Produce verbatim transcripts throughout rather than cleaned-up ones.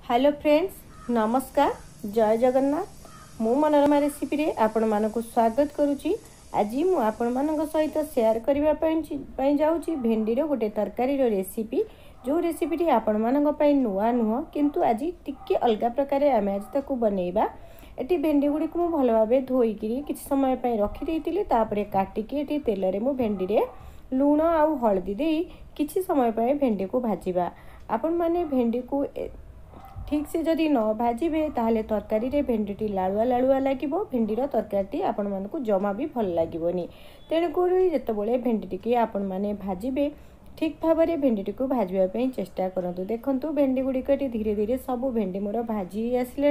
Hello friends, नमस्कार, जय जगन्नाथ। मु मनोरमा रेसिपी रे आपण मानक स्वागत करुच्ची। आज मु आपण मानक सहित शेयर करने जाऊँगी भेंडीर गोटे तरकारी रेसिपी। जो रेसिपी आपण मानक नुआ नुह किंतु आज टिके अलग प्रकार आम आज तक बनइबा। एटी भेंडी गुड़ी को भल भाव धोईकी कि समय रखी काटिकी एटी तेल रे मु भेंडी रे लुण आउ हलदी दे किछि समय भेंडी को भाजिबा। आपण माने भेंडी को ठीक से जदि न भाजिबे ताहले तरकारी रे भेंडी लालुआ लालुआ लगे। भेंडीर तरकारी आपण मानकु जमा भी भल लगे। तेणुक जितेबाला भेंडी टी आपण मैंने भाजिबे ठीक भाव में भेंडी को भाजवाई चेष्टा करूँ। देखु भेंडी गुड़िक धीरे धीरे सब भेंडी मोर भाजी आसले।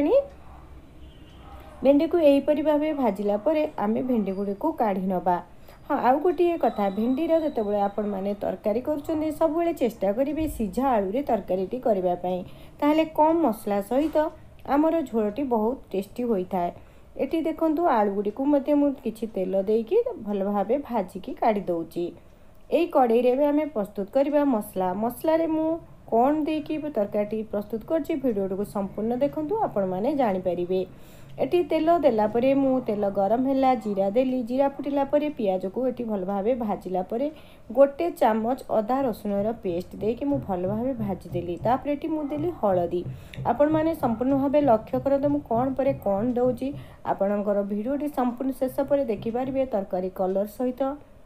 भेंडी को यहीपरि भाव भाजिला परे आमे भेंडी गुड़ी को काढ़ी नबा। हाँ, आउ गोटे कथा, भेंडीर जितेबाला आपण मैंने तरकारी करुँचे सब चेष्टा करेंगे सीझा आलू तरकारी करने। ताहले कम मसला सहित आमर झोलटी बहुत टेस्टी होता है। एटी देखंतु आलू गुड़ी को किछि तेल देकी भल भाव भाजिकी काढ़ी दउची। एई कड़ाई रे भी आमे प्रस्तुत करबा मसला। मसला रे मु कौन देकी तरकारी प्रस्तुत करछि वीडियो को संपूर्ण देखंतु आपण माने जानि परिबे। एटी तेल देला परे मु तेल गरम हैला जीरा देली। जीरा फुटिला परे पियाज को एटी भल भावे भाजिला परे गोटे चामच अदा रसुणर पेस्ट देकी मु भल भावे भाजी देली। तापर एटी मु देली हळदी। आपण माने संपूर्ण भावे लक्ष्य करत मु कोन परे कोन दउची। आपणकर वीडियोटी संपूर्ण शेष परे देखि पारिबे। तरकारी कलर सहित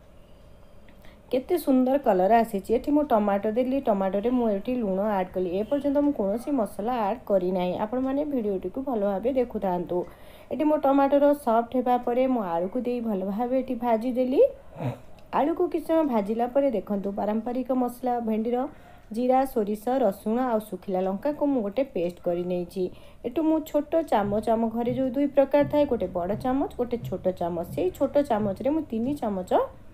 केते सुंदर कलर आसी। एठी मु टमाटो देली। टमाटो रे मु एठी लुण ऐड कली। ए पर्यंत मु कोनोसी मसला ऐड करी नाही। आपण माने वीडियोटी को भल भाबे देखु थांतु। एठी मु टमाटो सॉफ्ट हेबा परे मु आलू को देई भल भाबे एठी भाजी देली। आलू को किछ समय भाजिला परे देखंतु पारंपरिक मसला भेंडीर जीरा सोरिष रसुण आ सुखिला लंका को मु गोटे पेस्ट करी नेछि। एटू मु छोट चामच आम घरे जो दुई प्रकार थाए, गोटे बड़ चामच गोटे छोट चामच, सेई छोट चामच रे मु तीन चामच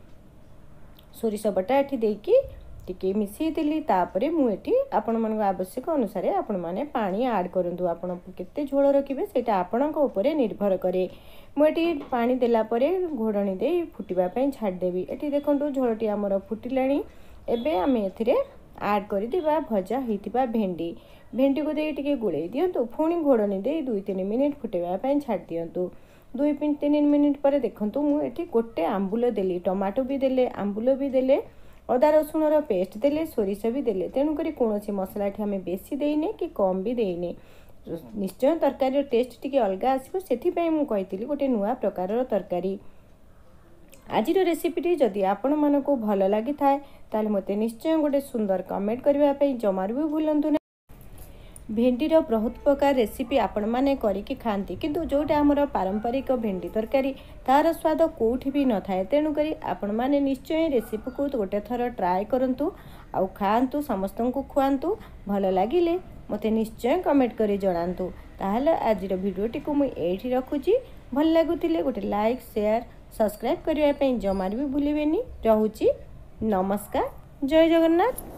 सोरिष बटा एठी देकी टिके मिसई देली। तापरे मु एठी आपण मन आवश्यक अनुसार आपण माने पानी ऐड करंतु। आपण केते झोल रखिबे सेटा आपणक ऊपर निर्भर करे। मु एठी पानी देला परे घोड़णी दे फुटिबा पई छाड़ देबी। एठी देखंतु झोलटी हमर फुटिलाणी। एबे आमे एथिरे ऐड करि दिबा भजा हितिबा भेंडी। भेंडी को दे टिके गुळै दियंतु। पुणी घोड़णी दे दुई तीन मिनिट फुटेबा पई छाड़ दियंतु। दुई तीन मिनिट पर देखंतु मु एठी गोटे आंबुल देली। टमाटो भी देले, आंबुल भी देले, अदा रसुणर पेस्ट देले, सोरिष भी देले। तेणु करी कोनोसी मसला एठी हमें बेसी देइने कि कम भी देइने। निश्चय तरकारी टेस्ट टिके अलग आसीबो। सेथि पई मु कहितली गोटे नुआ प्रकारर तरकारी। आजिर रेसिपीटी जदि आपण मानको भल लागि थाए ताले मते निश्चय गोटे सुंदर कमेंट करबा पई जमार भी भूलंतु ना। भेंडीर बहुत प्रकार रेसिपी आपण माने करिकी खांती, किंतु जोटा हमर पारंपरिक भेंडी तरकारी तार स्वाद कोठी भी न थाए। तेणु करी आपण माने निश्चय रेसिपी को गोटे थर ट्राए करंतु आउ खांतु, समस्तंकु खुआंतु। भल लागिले मते निश्चय कमेंट करी जणांतु। ताहले आजिर वीडियोटी को मु एठी रखुची। भल लागुतिले गोटे लाइक शेयर सब्सक्राइब करबा पई जमार भी भूलिबेनी। रहुची, नमस्कार, जय जगन्नाथ।